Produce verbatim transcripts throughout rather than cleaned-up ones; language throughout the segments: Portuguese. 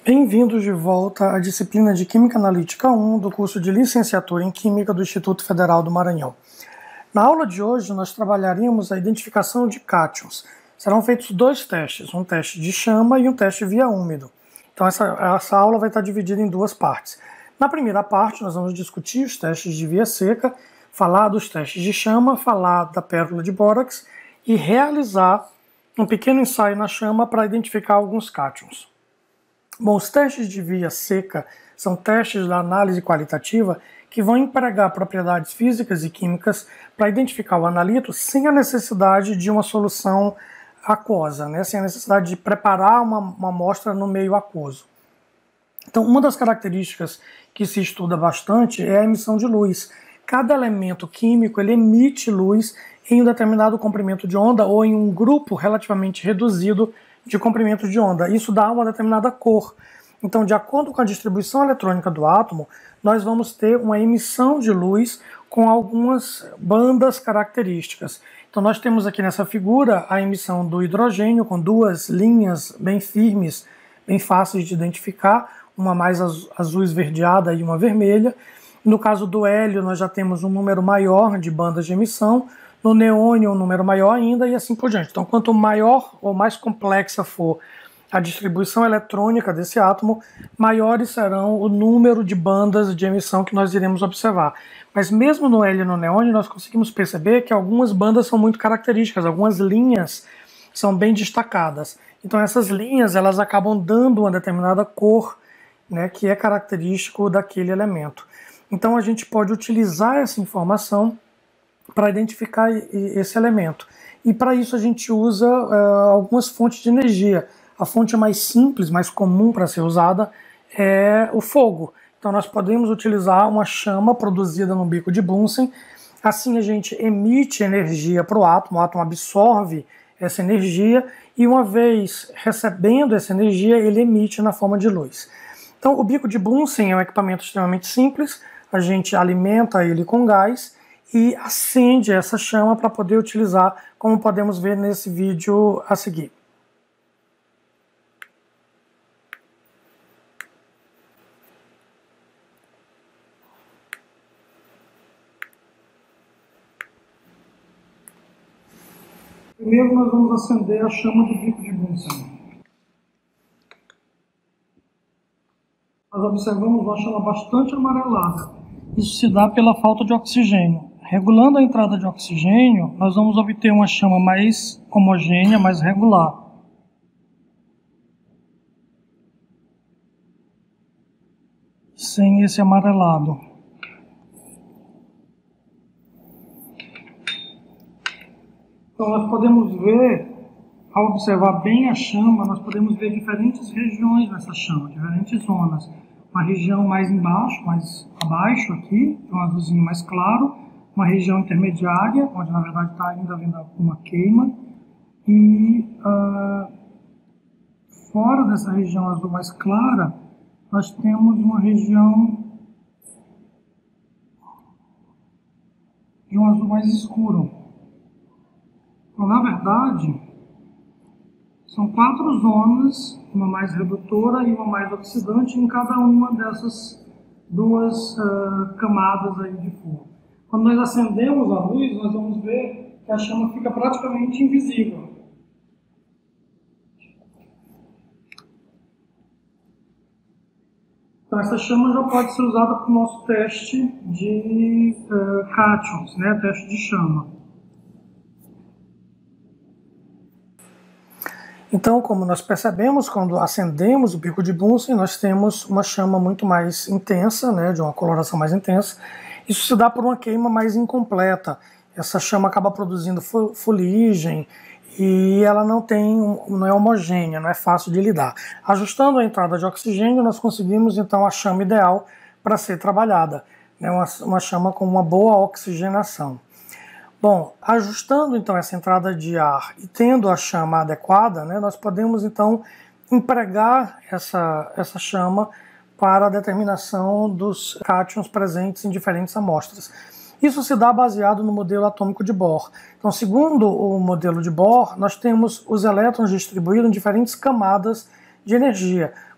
Bem-vindos de volta à disciplina de Química Analítica um do curso de Licenciatura em Química do Instituto Federal do Maranhão. Na aula de hoje, nós trabalharemos a identificação de cátions. Serão feitos dois testes, um teste de chama e um teste via úmido. Então, essa, essa aula vai estar dividida em duas partes. Na primeira parte, nós vamos discutir os testes de via seca, falar dos testes de chama, falar da pérola de bórax e realizar um pequeno ensaio na chama para identificar alguns cátions. Bom, os testes de via seca são testes da análise qualitativa que vão empregar propriedades físicas e químicas para identificar o analito sem a necessidade de uma solução aquosa, né? Sem a necessidade de preparar uma, uma amostra no meio aquoso. Então, uma das características que se estuda bastante é a emissão de luz. Cada elemento químico ele emite luz em um determinado comprimento de onda ou em um grupo relativamente reduzido de comprimento de onda. Isso dá uma determinada cor. Então, de acordo com a distribuição eletrônica do átomo, nós vamos ter uma emissão de luz com algumas bandas características. Então, nós temos aqui nessa figura a emissão do hidrogênio com duas linhas bem firmes, bem fáceis de identificar, uma mais azul esverdeada e uma vermelha. No caso do hélio, nós já temos um número maior de bandas de emissão, no neônio um número maior ainda e assim por diante. Então, quanto maior ou mais complexa for a distribuição eletrônica desse átomo, maiores serão o número de bandas de emissão que nós iremos observar. Mas mesmo no hélio e no neônio, nós conseguimos perceber que algumas bandas são muito características, algumas linhas são bem destacadas. Então, essas linhas elas acabam dando uma determinada cor, né, que é característico daquele elemento. Então, a gente pode utilizar essa informação para identificar esse elemento. E para isso a gente usa uh, algumas fontes de energia. A fonte mais simples, mais comum para ser usada é o fogo. Então nós podemos utilizar uma chama produzida no bico de Bunsen. Assim a gente emite energia para o átomo, o átomo absorve essa energia e uma vez recebendo essa energia ele emite na forma de luz. Então o bico de Bunsen é um equipamento extremamente simples, a gente alimenta ele com gás e acende essa chama para poder utilizar, como podemos ver nesse vídeo a seguir. Primeiro nós vamos acender a chama do bico de Bunsen. Nós observamos uma chama bastante amarelada. Isso se dá pela falta de oxigênio. Regulando a entrada de oxigênio, nós vamos obter uma chama mais homogênea, mais regular. Sem esse amarelado. Então nós podemos ver, ao observar bem a chama, nós podemos ver diferentes regiões dessa chama, diferentes zonas. Uma região mais embaixo, mais abaixo aqui, um azulzinho mais claro. Uma região intermediária, onde na verdade está ainda havendo uma queima, e uh, fora dessa região azul mais clara, nós temos uma região de um azul mais escuro. Então, na verdade, são quatro zonas, uma mais redutora e uma mais oxidante, em cada uma dessas duas uh, camadas aí de fogo. Quando nós acendemos a luz, nós vamos ver que a chama fica praticamente invisível. Então essa chama já pode ser usada para o nosso teste de uh, cátions, né? Teste de chama. Então, como nós percebemos, quando acendemos o bico de Bunsen, nós temos uma chama muito mais intensa, né? De uma coloração mais intensa. Isso se dá por uma queima mais incompleta. Essa chama acaba produzindo fuligem e ela não tem, não é homogênea, não é fácil de lidar. Ajustando a entrada de oxigênio, nós conseguimos então a chama ideal para ser trabalhada, né? uma, uma chama com uma boa oxigenação. Bom, ajustando então essa entrada de ar e tendo a chama adequada, né, nós podemos então empregar essa, essa chama para a determinação dos cátions presentes em diferentes amostras. Isso se dá baseado no modelo atômico de Bohr. Então, segundo o modelo de Bohr, nós temos os elétrons distribuídos em diferentes camadas de energia.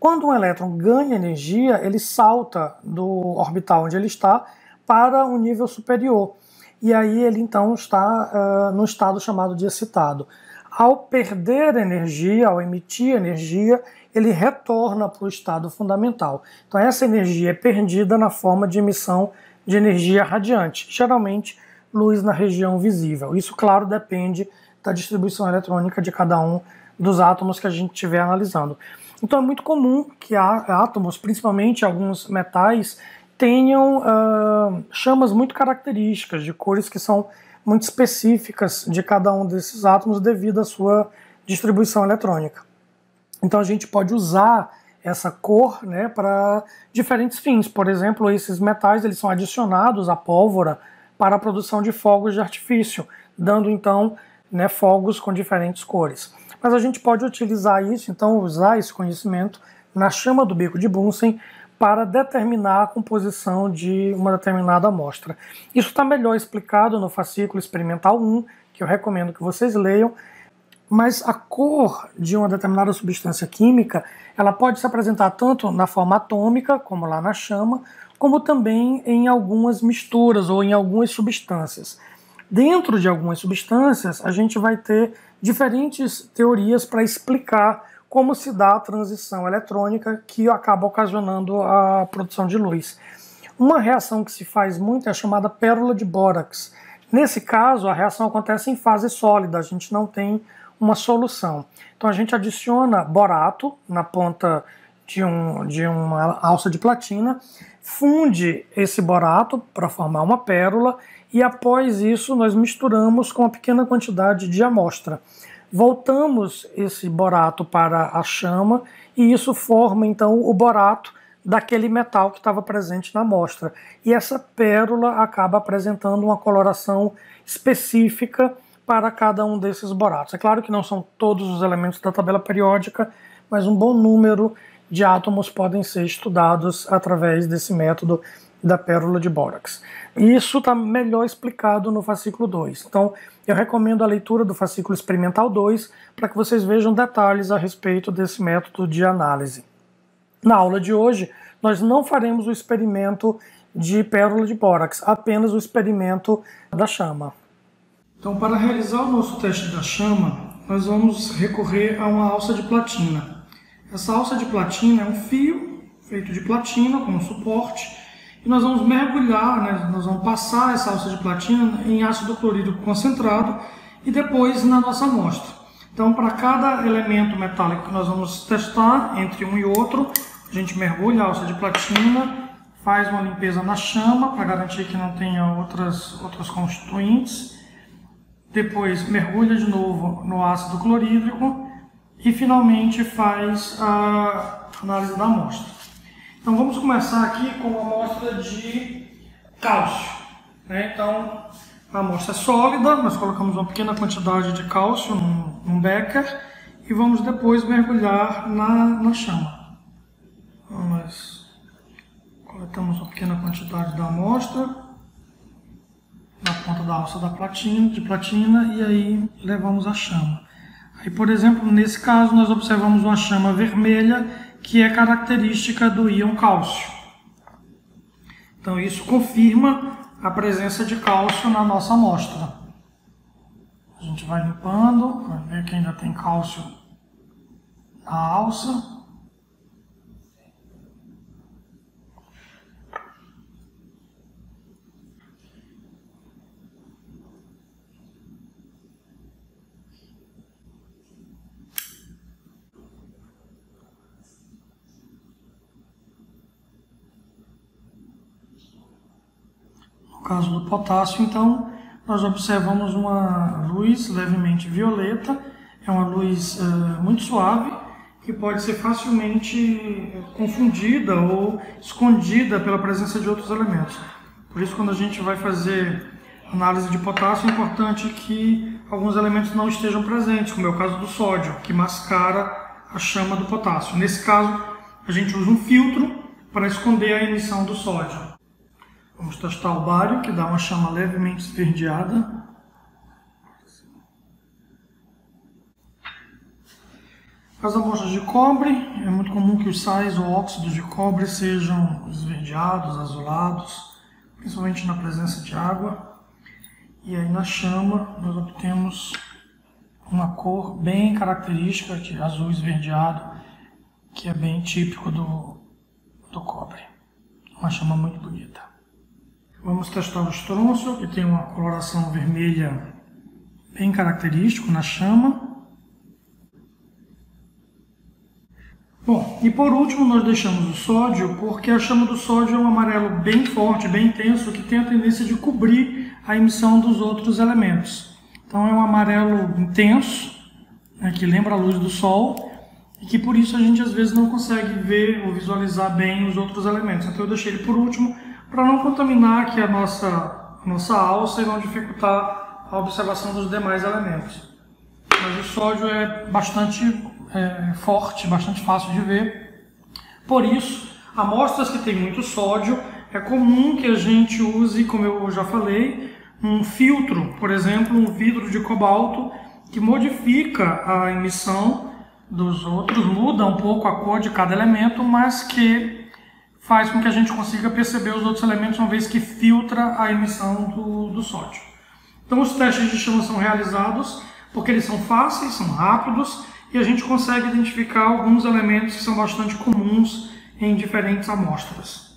Quando um elétron ganha energia, ele salta do orbital onde ele está para um nível superior. E aí ele então está uh, no estado chamado de excitado. Ao perder energia, ao emitir energia, ele retorna para o estado fundamental. Então essa energia é perdida na forma de emissão de energia radiante, geralmente luz na região visível. Isso, claro, depende da distribuição eletrônica de cada um dos átomos que a gente estiver analisando. Então é muito comum que átomos, principalmente alguns metais, tenham uh, chamas muito características, de cores que são muito específicas de cada um desses átomos devido à sua distribuição eletrônica. Então a gente pode usar essa cor, né, para diferentes fins. Por exemplo, esses metais eles são adicionados à pólvora para a produção de fogos de artifício, dando então, né, fogos com diferentes cores. Mas a gente pode utilizar isso, então usar esse conhecimento na chama do bico de Bunsen para determinar a composição de uma determinada amostra. Isso está melhor explicado no fascículo experimental um, que eu recomendo que vocês leiam, mas a cor de uma determinada substância química, ela pode se apresentar tanto na forma atômica, como lá na chama, como também em algumas misturas ou em algumas substâncias. Dentro de algumas substâncias, a gente vai ter diferentes teorias para explicar como se dá a transição eletrônica que acaba ocasionando a produção de luz. Uma reação que se faz muito é a chamada pérola de bórax. Nesse caso, a reação acontece em fase sólida, a gente não tem uma solução. Então a gente adiciona borato na ponta de, um, de uma alça de platina, funde esse borato para formar uma pérola e após isso nós misturamos com uma pequena quantidade de amostra. Voltamos esse borato para a chama e isso forma então o borato daquele metal que estava presente na amostra. E essa pérola acaba apresentando uma coloração específica para cada um desses boratos. É claro que não são todos os elementos da tabela periódica, mas um bom número de átomos podem ser estudados através desse método da pérola de bórax. Isso está melhor explicado no fascículo dois. Então, eu recomendo a leitura do fascículo experimental dois para que vocês vejam detalhes a respeito desse método de análise. Na aula de hoje, nós não faremos o experimento de pérola de bórax, apenas o experimento da chama. Então, para realizar o nosso teste da chama, nós vamos recorrer a uma alça de platina. Essa alça de platina é um fio feito de platina como suporte, e nós vamos mergulhar, né, nós vamos passar essa alça de platina em ácido clorídrico concentrado e depois na nossa amostra. Então, para cada elemento metálico que nós vamos testar, entre um e outro, a gente mergulha a alça de platina, faz uma limpeza na chama para garantir que não tenha outras, outros constituintes, depois mergulha de novo no ácido clorídrico e finalmente faz a análise da amostra. Então vamos começar aqui com a amostra de cálcio. Né? Então a amostra é sólida, nós colocamos uma pequena quantidade de cálcio num, num becker e vamos depois mergulhar na, na chama. Então, nós coletamos uma pequena quantidade da amostra na ponta da alça da platina, de platina e aí levamos a chama. Aí, por exemplo, nesse caso nós observamos uma chama vermelha que é característica do íon cálcio. Então isso confirma a presença de cálcio na nossa amostra. A gente vai limpando, vai ver que ainda tem cálcio na alça. No caso do potássio, então, nós observamos uma luz levemente violeta, é uma luz uh, muito suave, que pode ser facilmente confundida ou escondida pela presença de outros elementos. Por isso, quando a gente vai fazer análise de potássio, é importante que alguns elementos não estejam presentes, como é o caso do sódio, que mascara a chama do potássio. Nesse caso, a gente usa um filtro para esconder a emissão do sódio. Vamos testar o bário, que dá uma chama levemente esverdeada. As amostras de cobre, é muito comum que os sais ou óxidos de cobre sejam esverdeados, azulados, principalmente na presença de água. E aí na chama nós obtemos uma cor bem característica de azul esverdeado, que é bem típico do, do cobre. Uma chama muito bonita. Vamos testar o estrôncio, que tem uma coloração vermelha bem característico na chama. Bom, e por último nós deixamos o sódio, porque a chama do sódio é um amarelo bem forte, bem intenso, que tem a tendência de cobrir a emissão dos outros elementos. Então é um amarelo intenso, né, que lembra a luz do sol, e que por isso a gente às vezes não consegue ver ou visualizar bem os outros elementos. Então eu deixei ele por último, para não contaminar aqui a nossa, a nossa alça e não dificultar a observação dos demais elementos. Mas o sódio é bastante é, forte, bastante fácil de ver. Por isso, amostras que têm muito sódio, é comum que a gente use, como eu já falei, um filtro, por exemplo, um vidro de cobalto, que modifica a emissão dos outros, muda um pouco a cor de cada elemento, mas que faz com que a gente consiga perceber os outros elementos, uma vez que filtra a emissão do, do sódio. Então os testes de chama são realizados porque eles são fáceis, são rápidos, e a gente consegue identificar alguns elementos que são bastante comuns em diferentes amostras.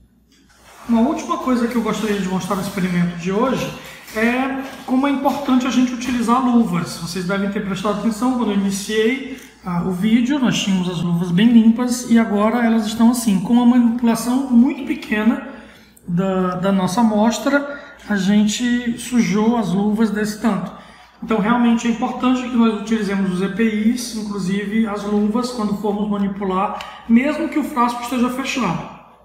Uma última coisa que eu gostaria de mostrar no experimento de hoje é como é importante a gente utilizar luvas. Vocês devem ter prestado atenção quando eu iniciei ah, o vídeo, nós tínhamos as luvas bem limpas e agora elas estão assim, com uma manipulação muito pequena da, da nossa amostra, a gente sujou as luvas desse tanto. Então realmente é importante que nós utilizemos os E P Is, inclusive as luvas, quando formos manipular, mesmo que o frasco esteja fechado.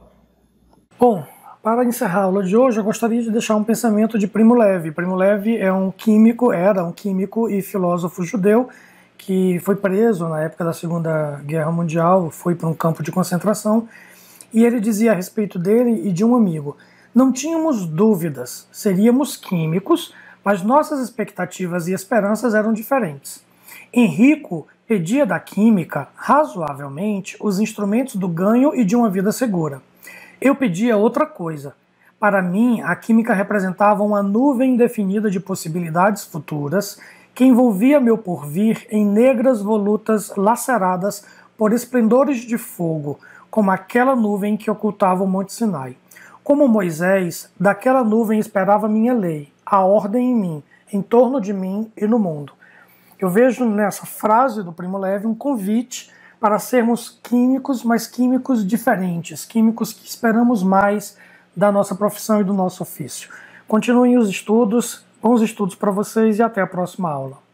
Bom, para encerrar a aula de hoje, eu gostaria de deixar um pensamento de Primo Levi. Primo Levi é um químico, era um químico e filósofo judeu que foi preso na época da Segunda Guerra Mundial, foi para um campo de concentração, e ele dizia a respeito dele e de um amigo: não tínhamos dúvidas, seríamos químicos, mas nossas expectativas e esperanças eram diferentes. Henrico pedia da química, razoavelmente, os instrumentos do ganho e de uma vida segura. Eu pedia outra coisa. Para mim, a química representava uma nuvem indefinida de possibilidades futuras que envolvia meu porvir em negras volutas laceradas por esplendores de fogo, como aquela nuvem que ocultava o Monte Sinai. Como Moisés, daquela nuvem esperava minha lei, a ordem em mim, em torno de mim e no mundo. Eu vejo nessa frase do Primo Levi um convite para sermos químicos, mas químicos diferentes, químicos que esperamos mais da nossa profissão e do nosso ofício. Continuem os estudos, bons estudos para vocês e até a próxima aula.